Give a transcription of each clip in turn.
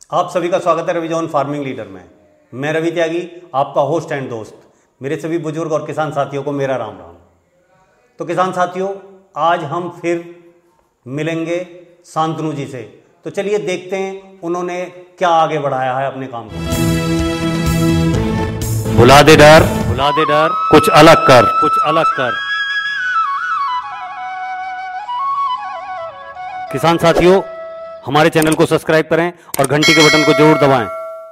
आप सभी का स्वागत है रवि जॉन फार्मिंग लीडर में। मैं रवि त्यागी, आपका होस्ट एंड दोस्त। मेरे सभी बुजुर्ग और किसान साथियों को मेरा राम राम। तो किसान साथियों, आज हम फिर मिलेंगे शांतनु जी से। तो चलिए देखते हैं उन्होंने क्या आगे बढ़ाया है अपने काम को। भुला दे डर कुछ अलग कर। किसान साथियों, हमारे चैनल को सब्सक्राइब करें और घंटी के बटन को जरूर दबाएं।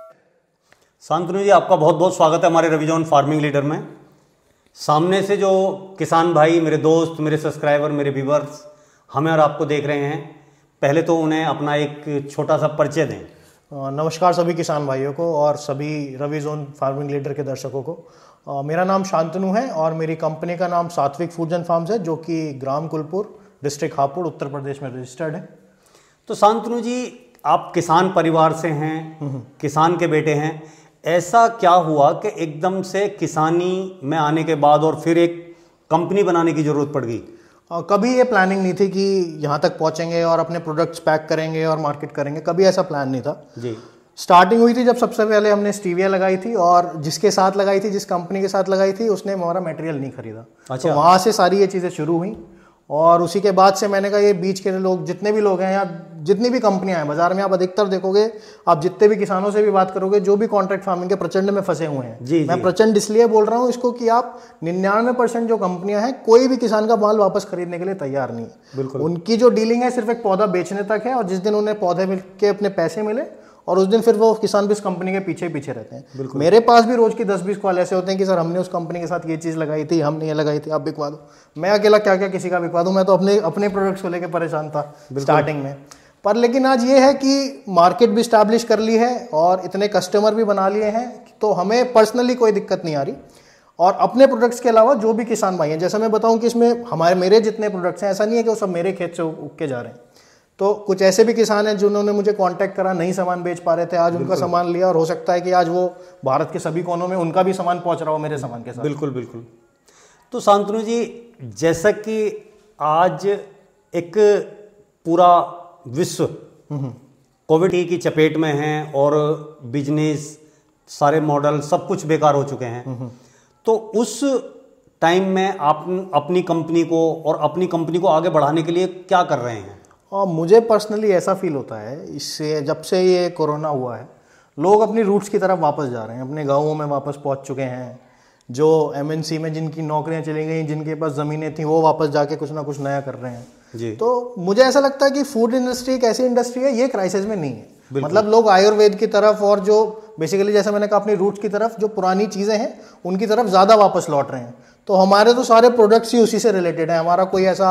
शांतनु जी, आपका बहुत बहुत स्वागत है हमारे रवि जॉन फार्मिंग लीडर में। सामने से जो किसान भाई, मेरे दोस्त, मेरे सब्सक्राइबर, मेरे व्यूवर्स हमें और आपको देख रहे हैं, पहले तो उन्हें अपना एक छोटा सा परिचय दें। नमस्कार सभी किसान भाइयों को और सभी रवि जोन फार्मिंग लीडर के दर्शकों को। मेरा नाम शांतनु है और मेरी कंपनी का नाम सात्विक फूड्स एंड फार्म्स है, जो कि ग्राम कुलपुर, डिस्ट्रिक्ट हापुड़, उत्तर प्रदेश में रजिस्टर्ड है। तो शांतनु जी, आप किसान परिवार से हैं, किसान के बेटे हैं। ऐसा क्या हुआ कि एकदम से किसानी में आने के बाद और फिर एक कंपनी बनाने की जरूरत पड़ गई? कभी ये प्लानिंग नहीं थी कि यहाँ तक पहुँचेंगे और अपने प्रोडक्ट्स पैक करेंगे और मार्केट करेंगे, कभी ऐसा प्लान नहीं था जी। स्टार्टिंग हुई थी जब सबसे पहले हमने स्टीविया लगाई थी, और जिसके साथ लगाई थी, जिस कंपनी के साथ लगाई थी, उसने हमारा मटेरियल नहीं खरीदा। अच्छा। तो वहाँ से सारी ये चीज़ें शुरू हुई और उसी के बाद से मैंने कहा ये बीच के लोग, जितने भी लोग हैं या जितनी भी कंपनियां हैं बाजार में, आप अधिकतर देखोगे, आप जितने भी किसानों से भी बात करोगे, जो भी कॉन्ट्रैक्ट फार्मिंग के प्रचंड में फंसे हुए हैं। जी, मैं प्रचंड इसलिए बोल रहा हूँ इसको कि आप 99% जो कंपनियां हैं, कोई भी किसान का माल वापस खरीदने के लिए तैयार नहीं है। बिल्कुल। उनकी जो डीलिंग है सिर्फ एक पौधा बेचने तक है, और जिस दिन उन्हें पौधे मिल के अपने पैसे मिले और उस दिन फिर वो किसान भी उस कंपनी के पीछे पीछे रहते हैं। मेरे पास भी रोज की 10-20 कॉल ऐसे होते हैं कि सर हमने उस कंपनी के साथ ये चीज़ लगाई थी, हमने ये लगाई थी, आप बिकवा दो। मैं अकेला क्या क्या किसी का बिकवा दूं, मैं तो अपने प्रोडक्ट्स को लेकर परेशान था स्टार्टिंग में। पर लेकिन आज ये है कि मार्केट भी स्टैब्लिश कर ली है और इतने कस्टमर भी बना लिए हैं, तो हमें पर्सनली कोई दिक्कत नहीं आ रही। और अपने प्रोडक्ट्स के अलावा जो भी किसान भाई हैं, जैसा मैं बताऊं कि इसमें मेरे जितने प्रोडक्ट्स हैं, ऐसा नहीं है कि वो सब मेरे खेत से उग के जा रहे हैं। तो कुछ ऐसे भी किसान हैं जिन्होंने मुझे कांटेक्ट करा, नहीं सामान बेच पा रहे थे, आज उनका सामान लिया, और हो सकता है कि आज वो भारत के सभी कोनों में उनका भी सामान पहुंच रहा हो मेरे सामान के साथ। बिल्कुल बिल्कुल। तो शांतनु जी, जैसा कि आज एक पूरा विश्व कोविड की चपेट में है और बिजनेस, सारे मॉडल, सब कुछ बेकार हो चुके हैं, तो उस टाइम में आप अपनी कंपनी को और अपनी कंपनी को आगे बढ़ाने के लिए क्या कर रहे हैं? और मुझे पर्सनली ऐसा फील होता है, इससे जब से ये कोरोना हुआ है, लोग अपनी रूट्स की तरफ वापस जा रहे हैं, अपने गाँवों में वापस पहुंच चुके हैं। जो एमएनसी में जिनकी नौकरियां चली गई, जिनके पास ज़मीनें थी, वो वापस जाके कुछ ना कुछ नया कर रहे हैं जी। तो मुझे ऐसा लगता है कि फूड इंडस्ट्री एक ऐसी इंडस्ट्री है, ये क्राइसिस में नहीं है। मतलब लोग आयुर्वेद की तरफ और जो बेसिकली, जैसे मैंने कहा, अपनी रूट्स की तरफ, जो पुरानी चीज़ें हैं उनकी तरफ ज़्यादा वापस लौट रहे हैं। तो हमारे तो सारे प्रोडक्ट्स ही उसी से रिलेटेड है। हमारा कोई ऐसा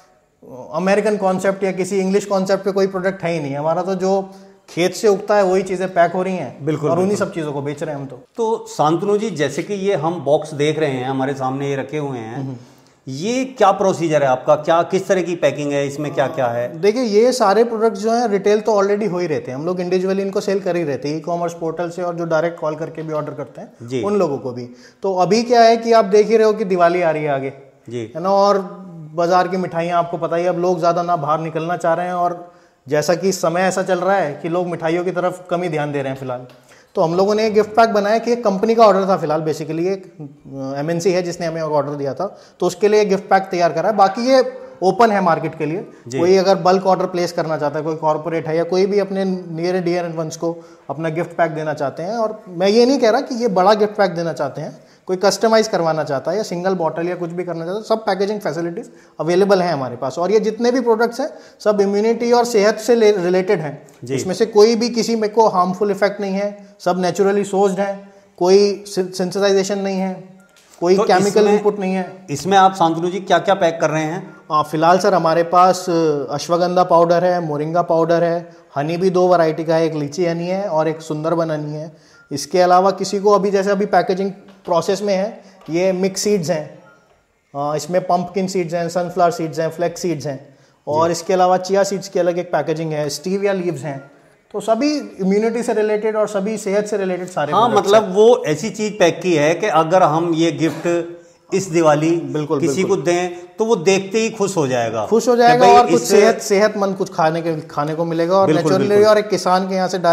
अमेरिकन कॉन्सेप्ट या किसी इंग्लिश कॉन्सेप्ट पे कोई प्रोडक्ट है ही नहीं। हमारा तो जो खेत से उगता है वही चीज़ें पैक हो रही हैं। बिल्कुल। और उन्हीं सब चीज़ों को बेच रहे हैं हम। तो शांतनु जी, जैसे कि ये हम बॉक्स देख रहे हैं, हमारे सामने ये रखे हुए हैं, ये क्या प्रोसीजर है आपका? क्या किस तरह की पैकिंग है, इसमें क्या क्या है? देखिए, ये सारे प्रोडक्ट्स जो हैं रिटेल तो ऑलरेडी हो ही रहते हैं, हम लोग इंडिविजुअली इनको सेल कर ही रहते हैं, ई कॉमर्स पोर्टल से, और जो डायरेक्ट कॉल करके भी ऑर्डर करते हैं उन लोगों को भी। तो अभी क्या है कि आप देख ही रहे हो कि दिवाली आ रही है आगे जी, है ना, और बाजार की मिठाइयाँ आपको पता ही, अब लोग ज़्यादा ना बाहर निकलना चाह रहे हैं, और जैसा कि समय ऐसा चल रहा है कि लोग मिठाइयों की तरफ कम ही ध्यान दे रहे हैं फिलहाल। तो हम लोगों ने एक गिफ्ट पैक बनाया कि एक कंपनी का ऑर्डर था फिलहाल, बेसिकली एक एमएनसी है जिसने हमें ऑर्डर दिया था, तो उसके लिए गिफ्ट पैक तैयार करा है। बाकी ये ओपन है मार्केट के लिए, कोई अगर बल्क ऑर्डर प्लेस करना चाहता है, कोई कॉर्पोरेट है या कोई भी अपने नियर डियर वंस को अपना गिफ्ट पैक देना चाहते हैं। और मैं ये नहीं कह रहा कि ये बड़ा गिफ्ट पैक देना चाहते हैं, कोई कस्टमाइज करवाना चाहता है या सिंगल बॉटल या कुछ भी करना चाहता है, सब पैकेजिंग फैसिलिटीज अवेलेबल हैं हमारे पास। और ये जितने भी प्रोडक्ट्स हैं सब इम्यूनिटी और सेहत से रिलेटेड हैं। इसमें से कोई भी किसी में को हार्मफुल इफेक्ट नहीं है, सब नेचुरली सोर्स्ड हैं, कोई सेंसिटाइजेशन नहीं है, कोई तो केमिकल इनपुट नहीं है। इसमें आप शांतनु जी क्या क्या पैक कर रहे हैं? फिलहाल सर हमारे पास अश्वगंधा पाउडर है, मोरिंगा पाउडर है, हनी भी 2 वैरायटी का है, एक लीची हनी है और एक सुंदरबन हनी है। इसके अलावा किसी को अभी, जैसे अभी पैकेजिंग प्रोसेस में है, ये मिक्स सीड्स हैं, इसमें पंपकिन सीड्स हैं, सनफ्लावर सीड्स हैं, फ्लैक्स सीड्स हैं, और इसके अलावा चिया सीड्स की अलग एक पैकेजिंग है, स्टीविया लीव्स हैं। तो सभी इम्यूनिटी से रिलेटेड और सभी सेहत से रिलेटेड सारे। हाँ, मतलब वो ऐसी चीज पैक की है कि अगर हम ये गिफ्ट इस दिवाली बिल्कुल किसी को दें तो वो देखते ही खुश हो जाएगा और कुछ सेहतमंद कुछ खाने को मिलेगा और नेचुरली और एक किसान के यहाँ से डायरेक्ट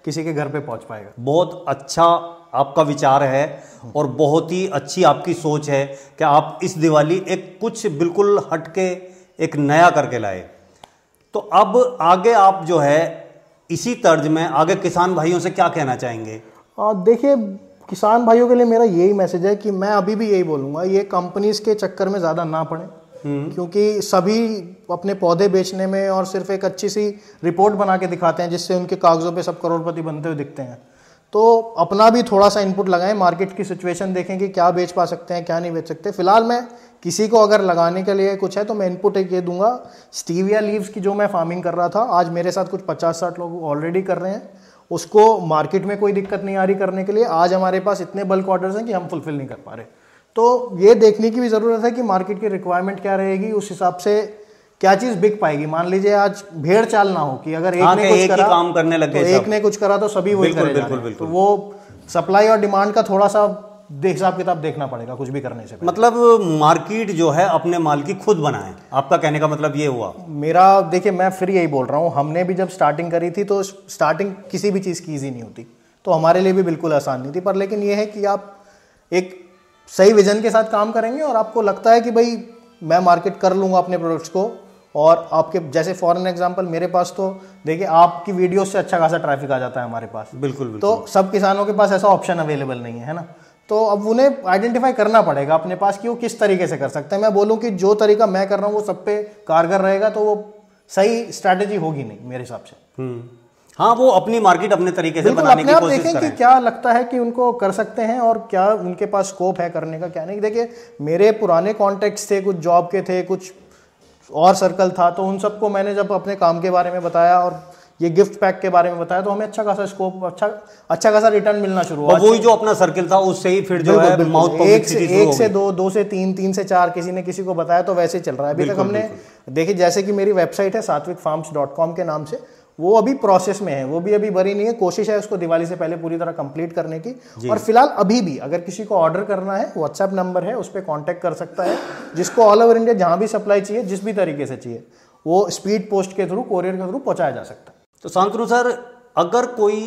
किसी के घर पे पहुंच पाएगा। बहुत अच्छा आपका विचार है और बहुत ही अच्छी आपकी सोच है कि आप इस दिवाली एक कुछ बिल्कुल हटके एक नया करके लाए। तो अब आगे आप जो है इसी तर्ज में आगे किसान भाइयों से क्या कहना चाहेंगे? देखिए, किसान भाइयों के लिए मेरा यही मैसेज है कि मैं अभी भी यही बोलूँगा, ये कंपनीज के चक्कर में ज़्यादा ना पड़े, क्योंकि सभी अपने पौधे बेचने में और सिर्फ एक अच्छी सी रिपोर्ट बना के दिखाते हैं जिससे उनके कागज़ों पे सब करोड़पति बनते हुए दिखते हैं। तो अपना भी थोड़ा सा इनपुट लगाएं, मार्केट की सिचुएशन देखें कि क्या बेच पा सकते हैं क्या नहीं बेच सकते। फिलहाल मैं किसी को अगर लगाने के लिए कुछ है तो मैं इनपुट एक ये दूंगा, स्टीविया लीव्स की जो मैं फार्मिंग कर रहा था, आज मेरे साथ कुछ 50-60 लोग ऑलरेडी कर रहे हैं, उसको मार्केट में कोई दिक्कत नहीं आ रही करने के लिए। आज हमारे पास इतने बल्क ऑर्डर्स हैं कि हम फुलफिल नहीं कर पा रहे। तो ये देखने की भी ज़रूरत है कि मार्केट की रिक्वायरमेंट क्या रहेगी, उस हिसाब से क्या चीज़ बिक पाएगी। मान लीजिए आज भेड़ चाल ना हो कि अगर एक ने कुछ करा काम करने लग गए, तो एक ने कुछ करा तो सभी वही करे जा रहे हैं। तो वो सप्लाई और डिमांड का थोड़ा सा हिसाब किताब देखना पड़ेगा कुछ भी करने से पहले। मतलब मार्केट जो है अपने माल की खुद बनाए, आपका कहने का मतलब ये हुआ? मेरा देखिए, मैं फिर यही बोल रहा हूँ, हमने भी जब स्टार्टिंग करी थी तो स्टार्टिंग किसी भी चीज़ की ईजी नहीं होती, तो हमारे लिए भी बिल्कुल आसान नहीं थी। पर लेकिन ये है कि आप एक सही विजन के साथ काम करेंगे और आपको लगता है कि भाई मैं मार्केट कर लूँगा अपने प्रोडक्ट्स को, और आपके जैसे फॉर एग्जांपल मेरे पास तो देखिए आपकी वीडियो से अच्छा खासा ट्रैफिक आ जाता है हमारे पास। बिल्कुल। तो सब किसानों के पास ऐसा ऑप्शन अवेलेबल नहीं है ना। तो अब उन्हें आइडेंटिफाई करना पड़ेगा अपने पास कि वो किस तरीके से कर सकते हैं। मैं बोलूँ कि जो तरीका मैं कर रहा हूँ वो सब पे कारगर रहेगा तो वो सही स्ट्रैटेजी होगी नहीं मेरे हिसाब से। हाँ, वो अपनी मार्केट अपने तरीके से बनाने की कोशिश देखें कि क्या लगता है कि उनको कर सकते हैं और क्या उनके पास स्कोप है करने का, क्या नहीं। देखिए, मेरे पुराने कॉन्टेक्ट्स थे, कुछ जॉब के थे, कुछ और सर्कल था, तो उन सबको मैंने जब अपने काम के बारे में बताया और ये गिफ्ट पैक के बारे में बताया तो हमें अच्छा खासा स्कोप, अच्छा खासा रिटर्न मिलना शुरू हुआ। वही जो अपना सर्किल था उससे ही फिर जो है माउथ पब्लिसिटी एक से दो, दो से तीन, तीन से चार, किसी ने किसी को बताया तो वैसे ही चल रहा है अभी तक। हमने देखिए, जैसे कि मेरी वेबसाइट है satvicfarms.com के नाम से, वो अभी प्रोसेस में है, वो भी अभी भरी नहीं है। कोशिश है उसको दिवाली से पहले पूरी तरह कंप्लीट करने की। और फिलहाल अभी भी अगर किसी को ऑर्डर करना है, व्हाट्सएप नंबर है, उस पर कॉन्टैक्ट कर सकता है। जिसको ऑल ओवर इंडिया जहां भी सप्लाई चाहिए, जिस भी तरीके से चाहिए, वो स्पीड पोस्ट के थ्रू, कोरियर के थ्रू पहुंचाया जा सकता है। तो शांतनु सर, अगर कोई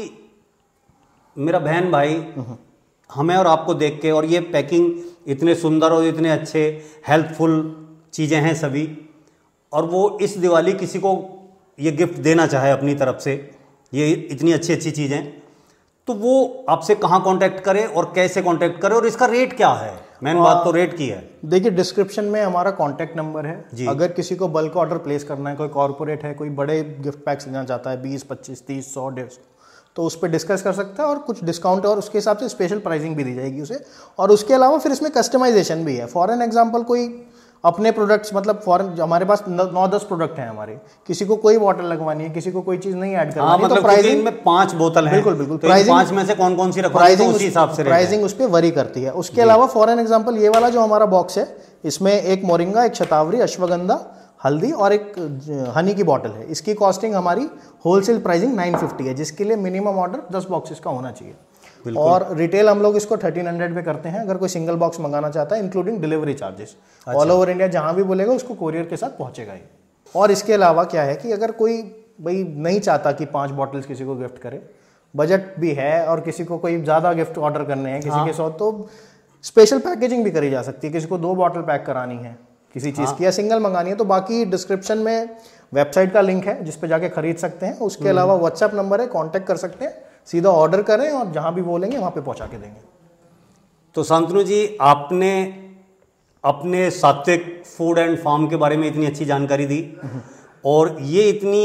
मेरा बहन भाई हमें और आपको देख के, और ये पैकिंग इतने सुंदर और इतने अच्छे हेल्पफुल चीज़ें हैं सभी, और वो इस दिवाली किसी को ये गिफ्ट देना चाहे अपनी तरफ से, ये इतनी अच्छी अच्छी चीज़ें, तो वो आपसे कहाँ कांटेक्ट करे और कैसे कांटेक्ट करे, और इसका रेट क्या है? मेन बात तो रेट की है। देखिए, डिस्क्रिप्शन में हमारा कांटेक्ट नंबर है। अगर किसी को बल्क ऑर्डर प्लेस करना है, कोई कॉर्पोरेट है, कोई बड़े गिफ्ट पैक्स लेना चाहता है 20, 25, 30, 100, 150, तो उस पर डिस्कस कर सकता है और कुछ डिस्काउंट और उसके हिसाब से स्पेशल प्राइसिंग भी दी जाएगी उसे। और उसके अलावा फिर इसमें कस्टमाइजेशन भी है। फॉर एन एग्जाम्पल, कोई अपने प्रोडक्ट्स, मतलब फॉरेन, हमारे पास 9-10 प्रोडक्ट हैं हमारे, किसी को कोई बॉटल लगवानी है, किसी को कोई चीज नहीं ऐड करनी है, मतलब तो प्राइसिंग में 5 बोतल है। बिल्कुल। तो प्राइसिंग 5 में से कौन कौन सी रखवानी है, उसी हिसाब से प्राइसिंग उस पर वरी करती है। उसके अलावा फॉर एन एग्जाम्पल ये वाला जो हमारा बॉक्स है, इसमें एक मोरिंगा, एक शतावरी, अश्वगंधा, हल्दी और एक हनी की बॉटल है। इसकी कॉस्टिंग हमारी होलसेल प्राइसिंग 950 है, जिसके लिए मिनिमम ऑर्डर 10 बॉक्सेस का होना चाहिए। और रिटेल हम लोग इसको 1300 पे करते हैं अगर कोई सिंगल बॉक्स मंगाना चाहता है, including delivery charges. All over India जहां भी बोलेगा उसको कोरियर के साथ पहुंचेगा ही। और इसके अलावा क्या है कि अगर कोई भाई नहीं चाहता कि 5 बॉटल्स किसी को गिफ्ट करे, बजट भी है और किसी को कोई ज़्यादा गिफ्ट ऑर्डर करने हैं किसी के साथ, तो स्पेशल पैकेजिंग भी करी जा सकती है। किसी को 2 बॉटल पैक करानी है किसी चीज़ की, या सिंगल मंगानी है, तो बाकी डिस्क्रिप्शन में वेबसाइट का लिंक है जिस पे जाके खरीद सकते हैं। उसके अलावा व्हाट्सएप नंबर है, कॉन्टैक्ट कर सकते हैं, सीधा ऑर्डर करें और जहां भी बोलेंगे वहां पे पहुंचा के देंगे। तो शांतनु जी, आपने अपने सात्विक फूड एंड फार्म के बारे में इतनी अच्छी जानकारी दी और ये इतनी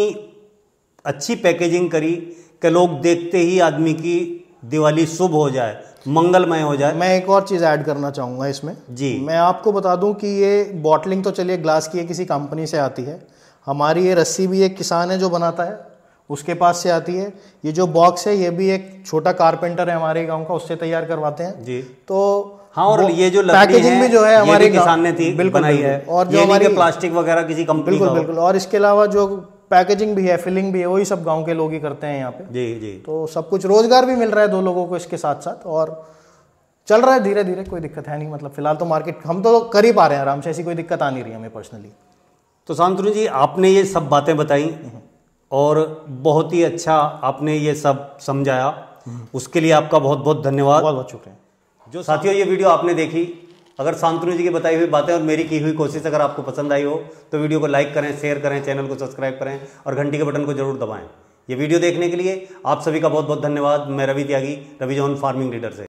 अच्छी पैकेजिंग करी कि लोग देखते ही आदमी की दिवाली शुभ हो जाए, मंगलमय हो जाए। मैं एक और चीज़ ऐड करना चाहूँगा इसमें जी। मैं आपको बता दूं कि ये बॉटलिंग तो चलिए ग्लास की है, किसी कंपनी से आती है। हमारी ये रस्सी भी एक किसान है जो बनाता है, उसके पास से आती है। ये जो बॉक्स है ये भी एक छोटा कारपेंटर है हमारे गांव का, उससे तैयार करवाते हैं जी। तो हाँ, और ये जो पैकेजिंग भी जो है हमारे किसान ने थी बनाई है, और जो हमारी प्लास्टिक वगैरह किसी कंपनी का। बिल्कुल। और इसके अलावा जो पैकेजिंग भी है, फिलिंग भी है, वही सब गांव के लोग ही करते हैं यहाँ पे। जी। तो सब कुछ, रोजगार भी मिल रहा है 2 लोगों को इसके साथ साथ, और चल रहा है धीरे धीरे, कोई दिक्कत है नहीं। मतलब फिलहाल तो मार्केट हम तो कर ही पा रहे हैं आराम से, ऐसी कोई दिक्कत आ नहीं रही हमें पर्सनली। तो शांतनु जी, आपने ये सब बातें बताई और बहुत ही अच्छा आपने ये सब समझाया, उसके लिए आपका बहुत बहुत धन्यवाद। बहुत बहुत शुक्रिया। जो साथियों ये वीडियो आपने देखी, अगर शांतनु जी की बताई हुई बातें और मेरी की हुई कोशिश अगर आपको पसंद आई हो तो वीडियो को लाइक करें, शेयर करें, चैनल को सब्सक्राइब करें और घंटी के बटन को जरूर दबाएं। ये वीडियो देखने के लिए आप सभी का बहुत बहुत धन्यवाद। मैं Ravi Tyagi, Ravi John farming leader से।